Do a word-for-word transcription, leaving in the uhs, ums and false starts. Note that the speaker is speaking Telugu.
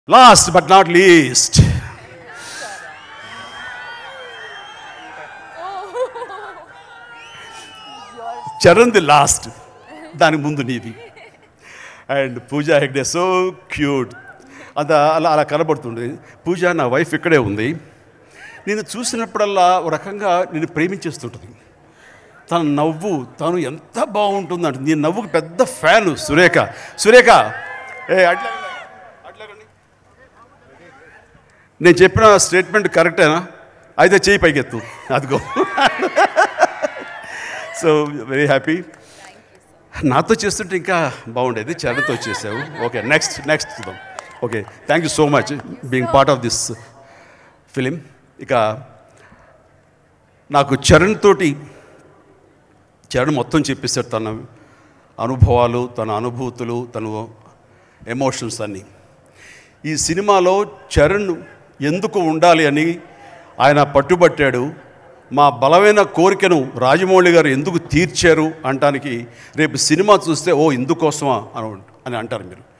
Last but not least, Charan the last, దాని ముందు నీది. And Pooja Hegde so cute, అంత అలా అలా కనబడుతుంది. పూజ నా వైఫ్ ఇక్కడే ఉంది. నేను చూసినప్పుడల్లా ఒక రకంగా నేను ప్రేమించేస్తుంటుంది. తన నవ్వు తను ఎంత బాగుంటుందంటే, నీ నవ్వుకి పెద్ద ఫ్యాను. సురేఖ సురేఖ ఏ అట్లా అట్లాగండి, నేను చెప్పిన స్టేట్మెంట్ కరెక్టేనా? అయితే చేయి పైకెత్తు, అదిగో. So very happy. నాతో చేస్తుంటే ఇంకా బాగుండేది, చరణ్తో చేసావు. ఓకే, నెక్స్ట్ నెక్స్ట్ చూద్దాం. Okay, thank you so much being part of this film. ఇక నాకు చరణ్ తోటి, చరణ్ మొత్తం చెప్పేశాడు తన అనుభవాలు, తన అనుభూతులు, తన ఎమోషన్స్ అన్నీ. ఈ సినిమాలో చరణ్ ఎందుకు ఉండాలి అని ఆయన పట్టుబట్టాడు. మా బలమైన కోరికను రాజమౌళి గారు ఎందుకు తీర్చారు అంటానికి రేపు సినిమా చూస్తే ఓ ఇందుకోసమా అని అని అంటారు మీరు.